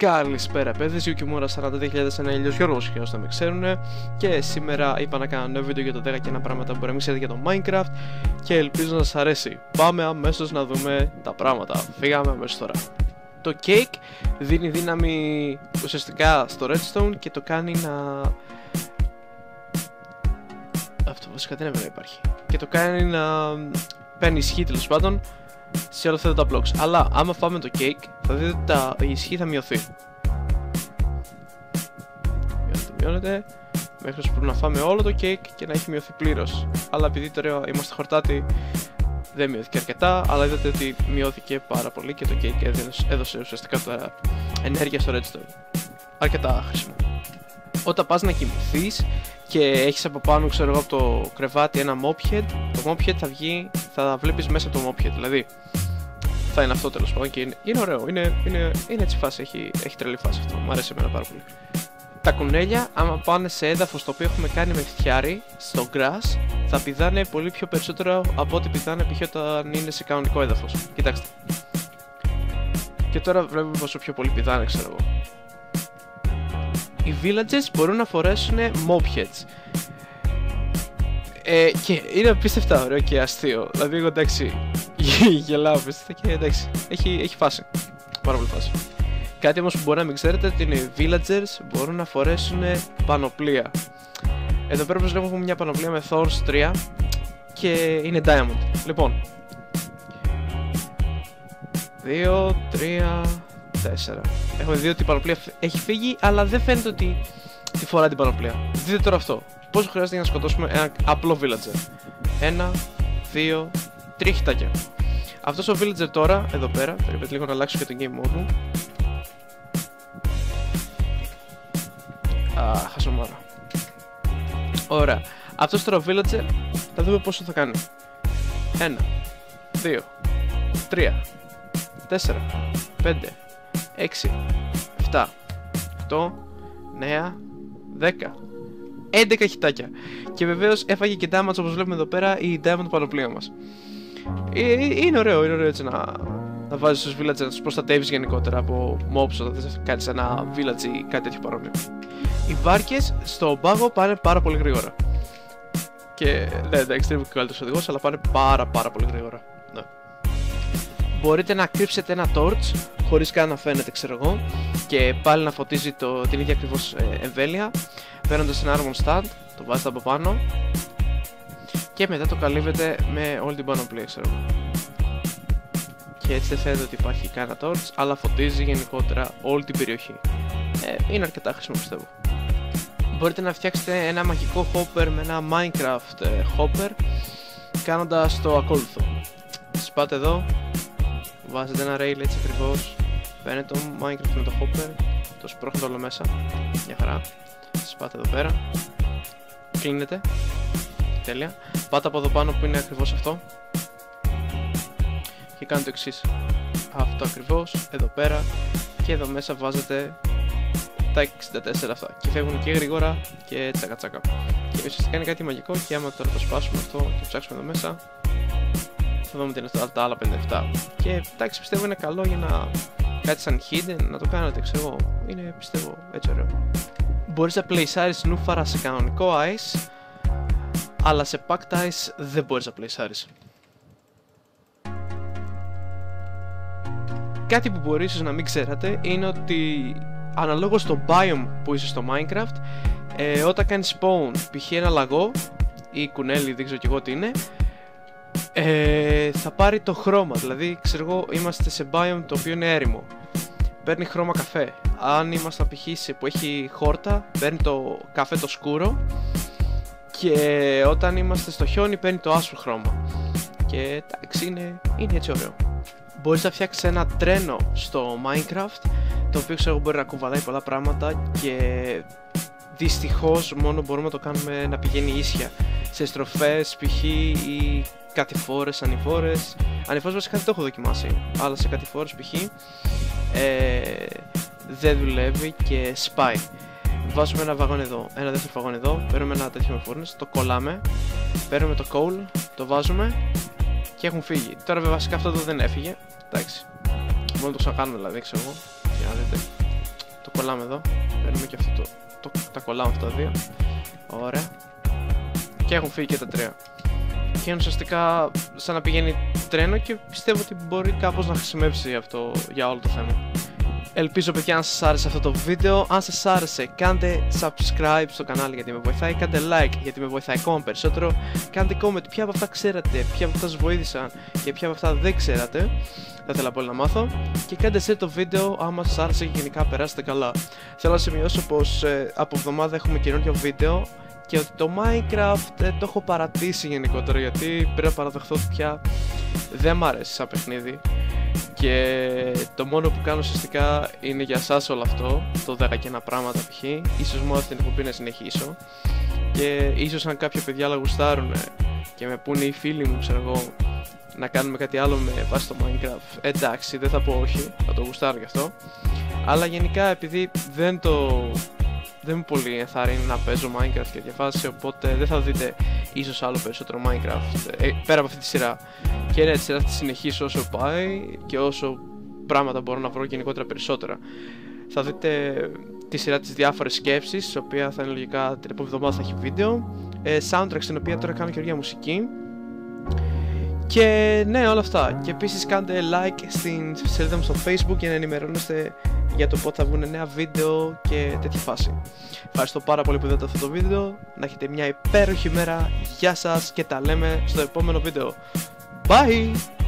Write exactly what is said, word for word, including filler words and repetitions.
Καλησπέρα παιδες, Yukimura σαράντα δύο χιλιάδες ένα, Ηλιος Γιώργος για όσοι να με ξέρουν. Και σήμερα είπα να κάνω ένα νέο βίντεο για το δέκα και ένα πράγματα που μπορεί να μην ξέρετε για το Minecraft. Και ελπίζω να σας αρέσει. Πάμε αμέσως να δούμε τα πράγματα. Φύγαμε αμέσως τώρα. Το cake δίνει δύναμη ουσιαστικά στο redstone και το κάνει να... Αυτό βασικά δεν έπρεπε να υπάρχει. Και το κάνει να παίρνει ισχύ τέλος πάντων σε όλα αυτά τα blocks. Αλλά άμα φάμε το cake θα δείτε ότι τα... η ισχύ θα μειωθεί. Μειώνεται, μειώνεται μέχρι που να φάμε όλο το cake και να έχει μειωθεί πλήρως. Αλλά επειδή τώρα είμαστε χορτάτοι δεν μειώθηκε αρκετά, αλλά είδατε ότι μειώθηκε πάρα πολύ και το cake έδωσε, έδωσε ουσιαστικά τώρα ενέργεια στο redstone. Αρκετά χρήσιμο. Όταν πας να κοιμηθείς και έχεις από πάνω, ξέρω εγώ, από το κρεβάτι ένα mop head, το mop head θα βγει, θα βλέπεις μέσα το mop head, δηλαδή θα είναι αυτό τέλος πάντων και είναι, είναι ωραίο, είναι, είναι, είναι έτσι φάση, έχει, έχει τρελή φάση αυτό, μου αρέσει εμένα πάρα πολύ. Τα κουνέλια, άμα πάνε σε έδαφος το οποίο έχουμε κάνει με φτιάρι, στο grass, θα πηδάνε πολύ πιο περισσότερο από ό,τι πηδάνε π.χ. όταν είναι σε κανονικό έδαφος. Κοιτάξτε. Και τώρα βλέπουμε πόσο πιο πολύ πηδάνε, ξέρω εγώ. Οι villagers μπορούν να φορέσουν mob heads. Ε, και είναι απίστευτα ωραίο και αστείο. Δηλαδή, εγώ εντάξει, γελάω απίστευτα και εντάξει, έχει, έχει φάση. Πάρα πολύ φάση. Κάτι όμως που μπορεί να μην ξέρετε ότι είναι οι villagers μπορούν να φορέσουν πανοπλία. Εδώ πέρα όπως έχουμε μια πανοπλία με Thorns τρία και είναι diamond. Λοιπόν, δύο, τρία, τέσσερα. Έχουμε δει ότι η πανοπλία έχει φύγει, αλλά δεν φαίνεται ότι τη φορά την πανοπλία. Δείτε τώρα αυτό. Πόσο χρειάζεται για να σκοτώσουμε ένα απλό villager? Ένα, δύο, τρία χιτάκια. Αυτός ο villager τώρα, εδώ πέρα, περιμένετε λίγο να αλλάξω και το game mode μου. Α, χασομάρα. Ωραία. Αυτός τώρα ο villager, θα δούμε πόσο θα κάνει. Ένα, δύο, τρία, τέσσερα, πέντε, έξι, επτά, οκτώ, εννέα, δέκα, έντεκα χιτάκια. Και βεβαίως έφαγε και damage όπως βλέπουμε εδώ πέρα η diamond πανοπλία μας. Ε, είναι ωραίο, είναι ωραίο έτσι να, να βάζεις τους villagers, να τους προστατεύεις γενικότερα από mobs όταν θες να κάνεις ένα village ή κάτι τέτοιο παρόμοιο. Οι βάρκες στο πάγο πάνε πάρα πολύ γρήγορα. Και ναι, εντάξει, δεν είμαι και καλύτερος οδηγός, αλλά πάνε πάρα πάρα πολύ γρήγορα. Ναι. Μπορείτε να κρύψετε ένα torch χωρίς καν να φαίνεται, ξέρω εγώ, και πάλι να φωτίζει το, την ίδια ακριβώς ε, εμβέλεια, παίρνοντας ένα armor stand, το βάζετε από πάνω και μετά το καλύβετε με όλη την πανοπλία, ξέρω εγώ. Και έτσι δεν φαίνεται ότι υπάρχει κανένα torch, αλλά φωτίζει γενικότερα όλη την περιοχή. Ε, είναι αρκετά χρήσιμο, πιστεύω. Μπορείτε να φτιάξετε ένα μαγικό hopper με ένα Minecraft ε, hopper, κάνοντας το ακόλουθο. Σπάτε εδώ, βάζετε ένα rail έτσι ακριβώς, παίρνετε το Minecraft με το hopper, το σπρώχνετε όλο μέσα, μια χαρά. Σπάτε εδώ πέρα, κλείνετε, τέλεια. Πάτε από εδώ πάνω που είναι ακριβώς αυτό και κάνετε το εξής. Αυτό ακριβώς, εδώ πέρα, και εδώ μέσα βάζετε τα εξήντα τέσσερα αυτά και φεύγουν και γρήγορα και τσακα τσακα. Και ουσιαστικά είναι κάτι μαγικό και άμα τώρα το σπάσουμε αυτό και ψάξουμε εδώ μέσα θα δούμε τι είναι αυτά τα άλλα πενήντα επτά. Και εντάξει, πιστεύω είναι καλό για να κάτι σαν hidden να το κάνετε, ξέρω εγώ. Είναι, πιστεύω, έτσι ωραίο. Μπορείς να πλεϊσάρεις νούφαρα σε κανονικό ice, αλλά σε packed ice δεν μπορείς να πλεϊσάρεις. Κάτι που μπορεί ίσως να μην ξέρατε είναι ότι αναλόγως στο biome που είσαι στο Minecraft, ε, όταν κάνεις spawn π.χ. ένα λαγό ή κουνέλι, δεν ξέρω κι εγώ τι είναι, ε, θα πάρει το χρώμα. Δηλαδή, ξέρω εγώ, είμαστε σε biome το οποίο είναι έρημο, παίρνει χρώμα καφέ. Αν είμαστε π.χ. που έχει χόρτα, παίρνει το καφέ το σκούρο. Και όταν είμαστε στο χιόνι, παίρνει το άσπρο χρώμα. Και εντάξει, είναι, είναι έτσι ωραίο. Μπορείς να φτιάξεις ένα τρένο στο Minecraft, το οποίο ξέρω μπορεί να κουβαλάει πολλά πράγματα και δυστυχώς μόνο μπορούμε να το κάνουμε να πηγαίνει ίσια σε στροφές π.χ. ή κατηφόρες, ανηφόρες. Ανηφόρες βασικά δεν το έχω δοκιμάσει, αλλά σε κατηφόρες π.χ. Ε, δεν δουλεύει και σπάει. Βάζουμε ένα βαγόνι εδώ, ένα δεύτερο βαγόνι εδώ, παίρνουμε ένα τέτοιο με φούρνες, το κολλάμε, παίρνουμε το coal, το βάζουμε και έχουν φύγει. Τώρα βέβαια βασικά αυτό εδώ δεν έφυγε, εντάξει. Μόνο το ξανακάνουμε δηλαδή, ξέρω εγώ, για να δείτε. Το κολλάμε εδώ. Παίρνουμε και αυτό το, το, τα κολλάμε αυτά τα δύο. Ωραία. Και έχουν φύγει και τα τρία. Και είναι ουσιαστικά σαν να πηγαίνει τρένο και πιστεύω ότι μπορεί κάπως να χρησιμεύσει αυτό για όλο το θέμα. Ελπίζω παιδιά να σας άρεσε αυτό το βίντεο. Αν σας άρεσε κάντε subscribe στο κανάλι γιατί με βοηθάει, κάντε like γιατί με βοηθάει ακόμα περισσότερο, κάντε comment ποια από αυτά ξέρατε, ποια από αυτά σας βοήθησαν και ποια από αυτά δεν ξέρατε. Θα ήθελα πολύ να μάθω. Και κάντε share το βίντεο άμα σας άρεσε και γενικά περάσετε καλά. Θέλω να σημειώσω πως ε, από εβδομάδα έχουμε καινούριο βίντεο και ότι το Minecraft ε, το έχω παρατήσει γενικότερα γιατί πρέπει να παραδεχθώ ότι πια δεν μ' αρέσει σαν παιχνίδι. Και το μόνο που κάνω ουσιαστικά είναι για εσάς όλο αυτό, το δέκα και ένα πράγματα π.χ. Ίσως μόνο αυτή την εκπομπή να συνεχίσω. Και ίσως αν κάποια παιδιά άλλα γουστάρουν και με πούνε οι φίλοι μου, ξέρω εγώ, να κάνουμε κάτι άλλο με βάση το Minecraft, εντάξει, δεν θα πω όχι, θα το γουστάρω γι' αυτό. Αλλά γενικά επειδή δεν το... δεν με πολύ ενθαρρύνει να παίζω Minecraft και διαβάσει, οπότε δεν θα δείτε ίσως άλλο περισσότερο Minecraft ε, πέρα από αυτή τη σειρά. Και ναι, τη σειρά θα τη συνεχίσω όσο πάει και όσο πράγματα μπορώ να βρω γενικότερα περισσότερα. Θα δείτε τη σειρά της διάφορες σκέψεις, η οποία θα είναι λογικά την επόμενη εβδομάδα θα έχει βίντεο, ε, soundtrack στην οποία τώρα κάνω καινούργια μουσική. Και ναι, όλα αυτά. Και επίσης κάντε like στην σελίδα μου στο Facebook για να ενημερώνεστε για το πότε θα βγουν νέα βίντεο και τέτοια φάση. Ευχαριστώ πάρα πολύ που είδατε αυτό το βίντεο. Να έχετε μια υπέροχη μέρα. Γεια σας και τα λέμε στο επόμενο βίντεο. Bye!